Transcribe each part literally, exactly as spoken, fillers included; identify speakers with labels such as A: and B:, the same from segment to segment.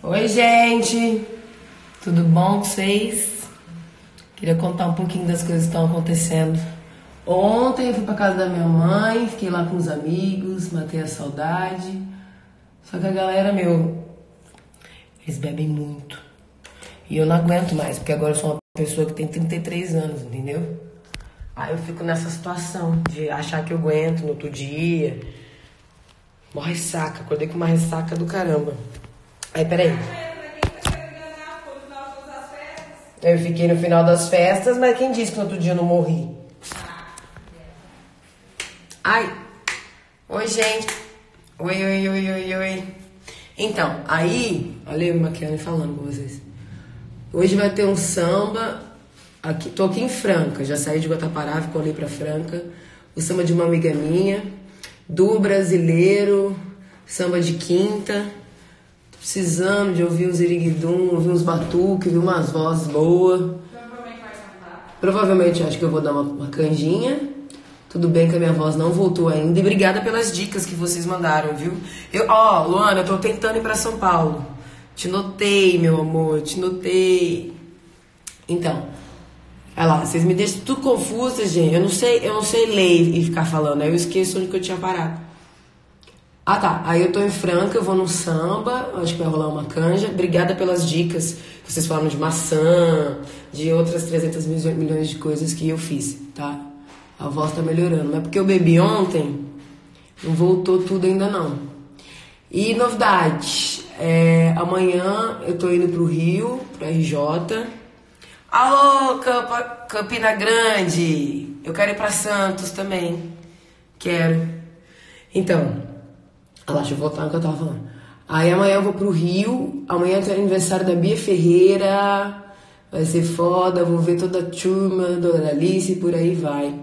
A: Oi, gente! Tudo bom com vocês? Queria contar um pouquinho das coisas que estão acontecendo. Ontem eu fui pra casa da minha mãe, fiquei lá com os amigos, matei a saudade. Só que a galera, meu, eles bebem muito. E eu não aguento mais, porque agora eu sou uma pessoa que tem trinta e três anos, entendeu? Aí eu fico nessa situação de achar que eu aguento no outro dia. Uma ressaca, acordei com uma ressaca do caramba. Aí, peraí. Eu fiquei no final das festas, mas quem disse que no outro dia eu não morri? Ai. Oi, gente. Oi, oi, oi, oi, oi. Então, aí... Olha eu maquiando e falando com vocês. Hoje vai ter um samba... Aqui, tô aqui em Franca. Já saí de Guatapará, ficou ali pra Franca. O samba de uma amiga minha. Do brasileiro. Samba de quinta. Tô precisando de ouvir uns iriguidum, ouvir uns batuques, ouvir umas vozes boas. Provavelmente vai cantar. Provavelmente acho que eu vou dar uma, uma canjinha. Tudo bem que a minha voz não voltou ainda. E obrigada pelas dicas que vocês mandaram, viu? Eu, ó, Luana, eu tô tentando ir pra São Paulo. Te notei, meu amor, te notei. Então, olha lá, vocês me deixam tudo confusa, gente. Eu não sei, eu não sei ler e ficar falando. Aí eu esqueço onde que eu tinha parado. Ah, tá. Aí eu tô em Franca, eu vou no samba. Acho que vai rolar uma canja. Obrigada pelas dicas. Vocês falaram de maçã, de outras trezentos milhões de coisas que eu fiz, tá? A voz tá melhorando. Mas porque eu bebi ontem, não voltou tudo ainda não. E novidade. É, amanhã eu tô indo pro Rio, pro R J. Alô, Campa, Campina Grande. Eu quero ir pra Santos também. Quero. Então, ah, deixa eu voltar no que eu tava falando. Aí amanhã eu vou pro Rio. Amanhã tem aniversário da Bia Ferreira. Vai ser foda. Vou ver toda a turma, Dona Alice, por aí vai.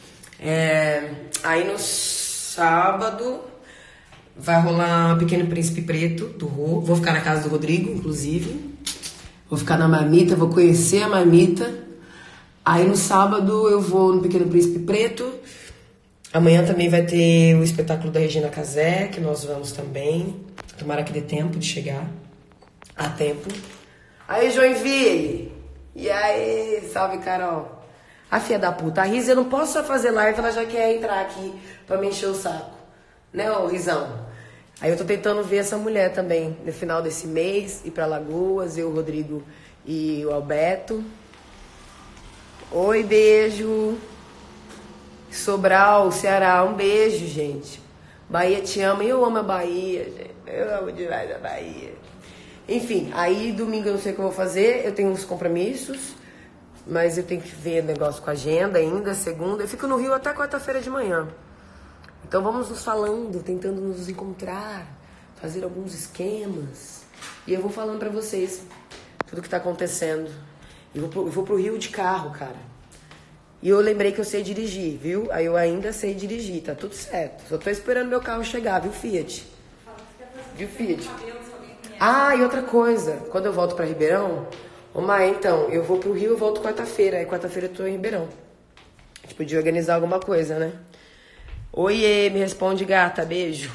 A: É, aí no sábado vai rolar Pequeno Príncipe Preto do Rô. Vou ficar na casa do Rodrigo, inclusive. Vou ficar na Marmita, vou conhecer a Marmita. Aí no sábado eu vou no Pequeno Príncipe Preto. Amanhã também vai ter o espetáculo da Regina Casé, que nós vamos também. Tomara que dê tempo de chegar. A tempo. Aí, Joinville! E aí, salve, Carol! A filha da puta, a Risa, eu não posso só fazer live, ela já quer entrar aqui pra me encher o saco. Né, ô Rizão? Aí eu tô tentando ver essa mulher também, no final desse mês, ir pra Lagoas, eu, o Rodrigo e o Alberto. Oi, beijo. Sobral, Ceará, um beijo, gente. Bahia te ama, e eu amo a Bahia, gente. Eu amo demais a Bahia. Enfim, aí domingo eu não sei o que eu vou fazer, eu tenho uns compromissos. Mas eu tenho que ver negócio com a agenda ainda, segunda. Eu fico no Rio até quarta-feira de manhã. Então vamos nos falando, tentando nos encontrar, fazer alguns esquemas. E eu vou falando pra vocês tudo que tá acontecendo. Eu vou pro, eu vou pro Rio de carro, cara. E eu lembrei que eu sei dirigir, viu? Aí eu ainda sei dirigir, tá tudo certo. Só tô esperando meu carro chegar, viu, Fiat? Viu, Fiat? Ah, e outra coisa. Quando eu volto pra Ribeirão... Ô, Mai, então, eu vou pro Rio e volto quarta-feira. Aí quarta-feira eu tô em Ribeirão. A gente podia organizar alguma coisa, né? Oiê, me responde, gata. Beijo.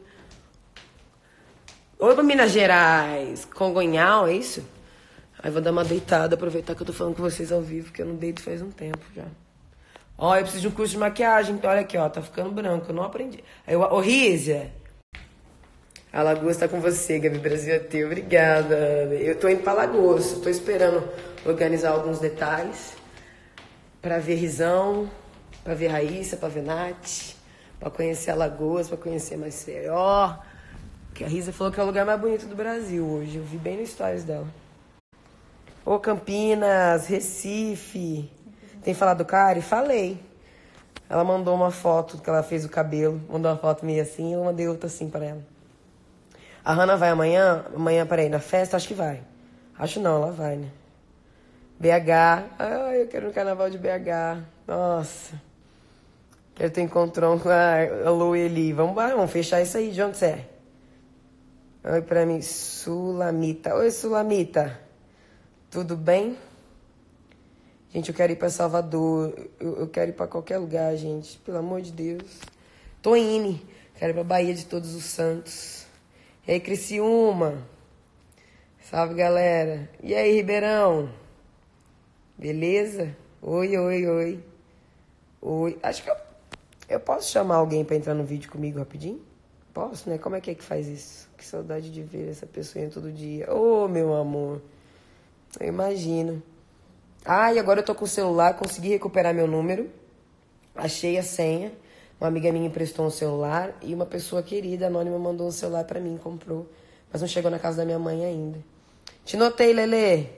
A: Oi, pra Minas Gerais. Congonhal, é isso? Aí vou dar uma deitada, aproveitar que eu tô falando com vocês ao vivo, que eu não deito faz um tempo já. Ó, eu preciso de um curso de maquiagem, então olha aqui, ó, tá ficando branco, eu não aprendi. Aí eu, ô, Rízia. A Lagoas tá com você, Gabi Brasil é teu. Obrigada. Eu tô indo pra Lagoas. Tô esperando organizar alguns detalhes pra ver Rizão, pra ver Raíssa, pra ver Nath, pra conhecer Alagoas, pra conhecer Maceió. Que a Risa falou que é o lugar mais bonito do Brasil hoje. Eu vi bem no stories dela. Ô, Campinas, Recife. Tem falado do Cari? Falei. Ela mandou uma foto que ela fez o cabelo. Mandou uma foto meio assim e eu mandei outra assim pra ela. A Hanna vai amanhã? Amanhã, peraí, na festa? Acho que vai. Acho não, ela vai, né? B H. Ai, eu quero no carnaval de B H. Nossa. Quero ter encontrão com a Lu e Eli. Vamos lá, vamos fechar isso aí. De onde você é? Oi pra mim, Sulamita. Oi, Sulamita. Tudo bem? Gente, eu quero ir pra Salvador. Eu, eu quero ir pra qualquer lugar, gente. Pelo amor de Deus. Tô indo. Quero ir pra Bahia de Todos os Santos. E aí, Criciúma? Salve, galera. E aí, Ribeirão? Beleza? Oi, oi, oi. Oi. Acho que eu, eu posso chamar alguém pra entrar no vídeo comigo rapidinho? Posso, né? Como é que é que faz isso? Que saudade de ver essa pessoa todo dia. Ô, oh, meu amor. Eu imagino. Ah, e agora eu tô com o celular, consegui recuperar meu número. Achei a senha. Uma amiga minha emprestou um celular e uma pessoa querida, anônima, mandou um celular pra mim, comprou. Mas não chegou na casa da minha mãe ainda. Te notei, Lelê.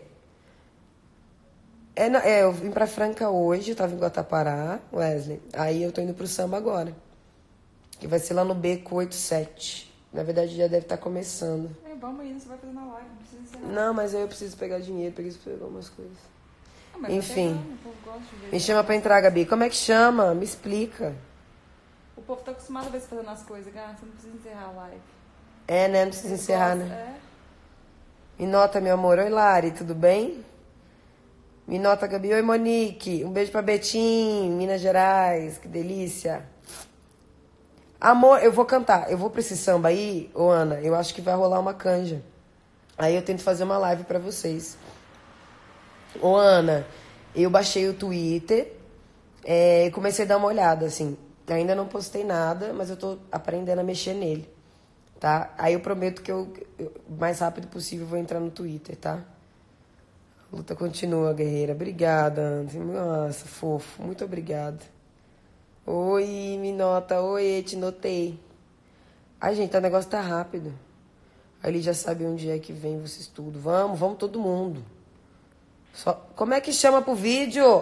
A: É, é, eu vim pra Franca hoje, eu tava em Guatapará, Wesley. Aí eu tô indo pro samba agora. Que vai ser lá no Beco oitenta e sete. Na verdade já deve estar começando.
B: É, vamos aí, você vai fazer na live, não precisa encerrar.
A: Não, mas aí eu preciso pegar dinheiro, preciso pegar algumas coisas.
B: Ah, mas
A: Enfim.
B: tá pegando, o povo gosta de ver.
A: Me chama pra entrar, Gabi. Como é que chama? Me explica.
B: O povo tá acostumado a ver você fazendo as coisas, cara. Você não precisa encerrar a live.
A: É, né? Não precisa
B: Eles
A: encerrar,
B: gostam,
A: né?
B: É.
A: Me nota, meu amor. Oi, Lari, tudo bem? Me nota, Gabi. Oi, Monique. Um beijo pra Betim, Minas Gerais. Que delícia. Amor, eu vou cantar. Eu vou pra esse samba aí, ô Ana. Eu acho que vai rolar uma canja. Aí eu tento fazer uma live pra vocês. Ô, Ana, eu baixei o Twitter é, e comecei a dar uma olhada, assim. Ainda não postei nada, mas eu tô aprendendo a mexer nele, tá? Aí eu prometo que eu, eu o mais rápido possível, vou entrar no Twitter, tá? A luta continua, guerreira. Obrigada, Ana. Nossa, fofo. Muito obrigada. Oi, me nota. Oi, te notei. Ai, gente, o negócio tá rápido. Aí ele já sabe onde é que vem vocês tudo. Vamos, vamos todo mundo. Só... Como é que chama pro vídeo?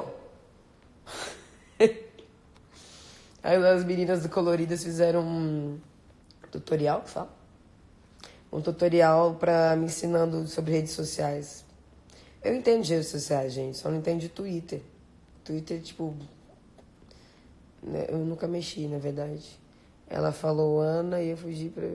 A: Aí as meninas do Coloridas fizeram um tutorial, que fala? Um tutorial pra me ensinando sobre redes sociais. Eu entendo de redes sociais, gente, só não entendo de Twitter. Twitter, tipo... Eu nunca mexi, na verdade. Ela falou Ana e eu fugi pra...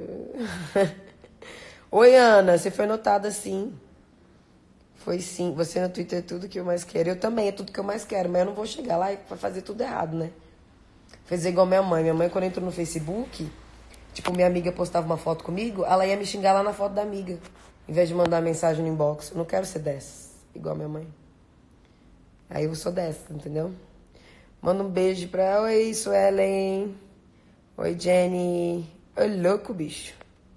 A: Oi, Ana, você foi notada sim. Foi sim. Você no Twitter é tudo que eu mais quero. Eu também, é tudo que eu mais quero. Mas eu não vou chegar lá e fazer tudo errado, né? Fazer igual minha mãe. Minha mãe, quando entrou no Facebook, tipo, minha amiga postava uma foto comigo, ela ia me xingar lá na foto da amiga. Em vez de mandar mensagem no inbox. Eu não quero ser dessas, igual minha mãe. Aí eu sou dessa, entendeu? Manda um beijo pra... Oi, Suelen. Oi, Jenny. Oi, louco, bicho.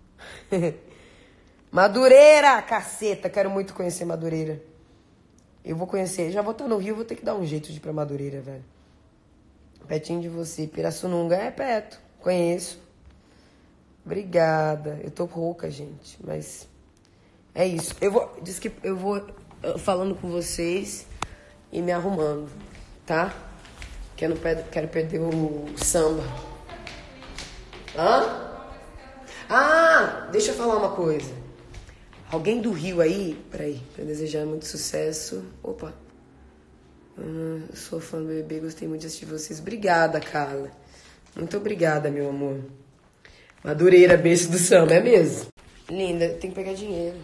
A: Madureira, caceta. Quero muito conhecer Madureira. Eu vou conhecer. Já vou estar no Rio, vou ter que dar um jeito de ir pra Madureira, velho. Pertinho de você. Pirassununga é perto. Conheço. Obrigada. Eu tô rouca, gente. Mas é isso. Eu vou... Diz que eu vou falando com vocês e me arrumando, tá? Que eu não quero perder o samba. Hã? Ah, deixa eu falar uma coisa. Alguém do Rio aí, peraí, pra desejar muito sucesso. Opa. Hum, eu sou fã do B B B, gostei muito de assistir vocês. Obrigada, Carla. Muito obrigada, meu amor. Madureira, beijo do samba, é mesmo? Linda, tem que pegar dinheiro.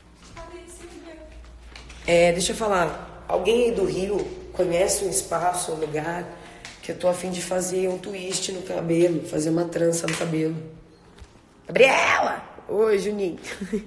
A: É, deixa eu falar. Alguém aí do Rio conhece um espaço, um lugar que eu tô a fim de fazer um twist no cabelo, fazer uma trança no cabelo. Gabriela! Oi, Juninho.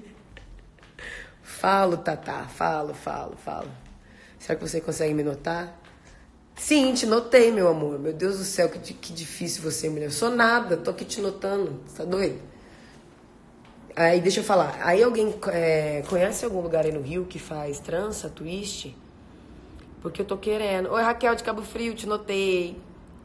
A: Falo, Tatá, falo, falo, falo. Será que você consegue me notar? Sim, te notei, meu amor. Meu Deus do céu, que, que difícil você, mulher. Eu sou nada, tô aqui te notando. Você tá doido? Aí, deixa eu falar. Aí alguém é, conhece algum lugar aí no Rio que faz trança, twist? Porque eu tô querendo. Oi, Raquel de Cabo Frio, te notei.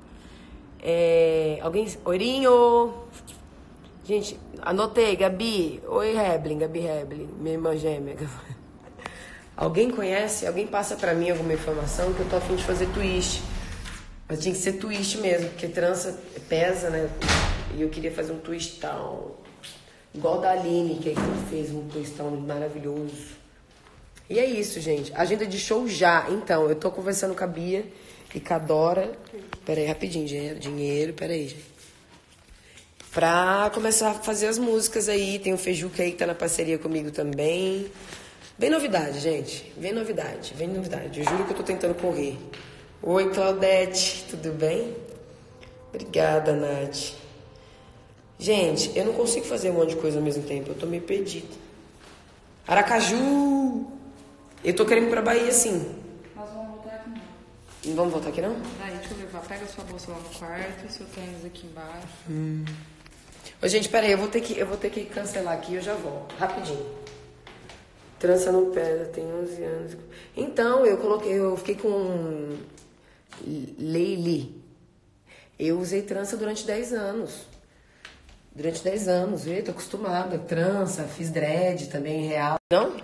A: É, alguém... Oirinho! Gente, anotei, Gabi. Oi, Heblin, Gabi Heblin, minha irmã gêmea. Alguém conhece? Alguém passa pra mim alguma informação que eu tô a fim de fazer twist. Mas tinha que ser twist mesmo, porque trança pesa, né? E eu queria fazer um twistão igual da Aline, que fez um twistão maravilhoso. E é isso, gente. Agenda de show já. Então, eu tô conversando com a Bia e com a Dora. Pera aí, rapidinho, dinheiro, dinheiro, pera aí, gente. Pra começar a fazer as músicas aí. Tem o Fejuca aí que tá na parceria comigo também. Vem novidade, gente. Vem novidade, vem novidade. Eu juro que eu tô tentando correr. Oi, Claudete, tudo bem? Obrigada, Nath. Gente, eu não consigo fazer um monte de coisa ao mesmo tempo. Eu tô meio perdida. Aracaju! Eu tô querendo ir pra Bahia, sim.
B: Nós vamos voltar aqui não.
A: Não vamos voltar aqui, não?
B: Daí, deixa eu levar. Pega sua bolsa lá no quarto, seu tênis aqui embaixo.
A: Hum. Ô, gente, peraí, eu vou ter que, eu vou ter que cancelar aqui e eu já volto. Rapidinho. Trança no pé, tem onze anos. Então, eu coloquei, eu fiquei com Leili. Eu usei trança durante dez anos. Durante dez anos, viu? Tô acostumada. Trança, fiz dread também, real. Não?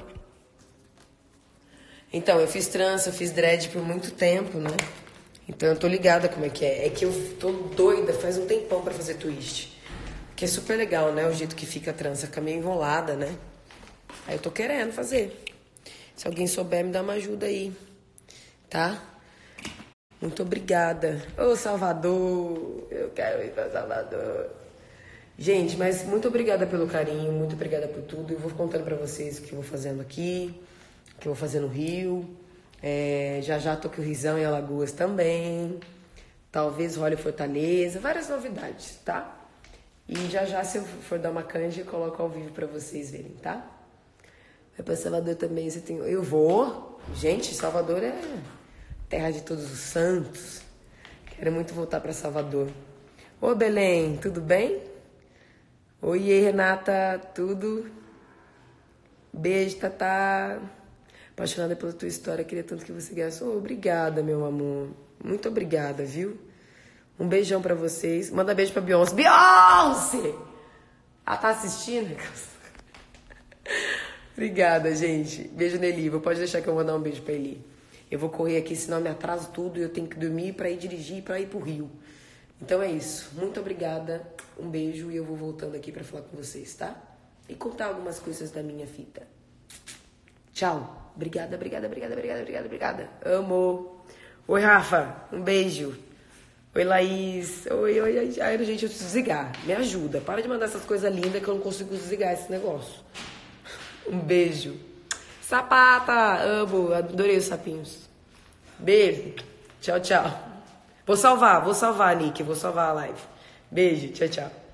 A: Então, eu fiz trança, fiz dread por muito tempo, né? Então, eu tô ligada como é que é. É que eu tô doida, faz um tempão pra fazer twist. Que é super legal, né? O jeito que fica a trança, fica meio enrolada, né? Aí eu tô querendo fazer. Se alguém souber, me dá uma ajuda aí. Tá? Muito obrigada. Ô, Salvador! Eu quero ir pra Salvador. Gente, mas muito obrigada pelo carinho, muito obrigada por tudo. Eu vou contando pra vocês o que eu vou fazendo aqui, o que eu vou fazer no Rio. É, já já tô com o Risão em Alagoas também. Talvez role Fortaleza. Várias novidades, tá? E já já, se eu for dar uma canja, eu coloco ao vivo pra vocês verem, tá? Vai pra Salvador também, você tem... Eu vou. Gente, Salvador é terra de todos os santos. Quero muito voltar pra Salvador. Ô, Belém, tudo bem? Oiê, Renata, tudo? Beijo, Tatá. Apaixonada pela tua história, queria tanto que você ganhasse. Oh, obrigada, meu amor. Muito obrigada, viu? Um beijão pra vocês. Manda beijo pra Beyoncé. Beyoncé! Ela tá assistindo? Obrigada, gente. Beijo, Nelly. Pode deixar que eu vou mandar um beijo pra Eli. Eu vou correr aqui, senão eu me atraso tudo e eu tenho que dormir pra ir dirigir, pra ir pro Rio. Então é isso. Muito obrigada. Um beijo e eu vou voltando aqui pra falar com vocês, tá? E contar algumas coisas da minha fita. Tchau. Obrigada, obrigada, obrigada, obrigada, obrigada, obrigada. Amo. Oi, Rafa. Um beijo. Oi, Laís. Oi, oi, oi. Ai, gente, eu preciso desligar. Me ajuda. Para de mandar essas coisas lindas que eu não consigo desligar esse negócio. Um beijo. Sapata. Amo. Adorei os sapinhos. Beijo. Tchau, tchau. Vou salvar, vou salvar, Nick. Vou salvar a live. Beijo. Tchau, tchau.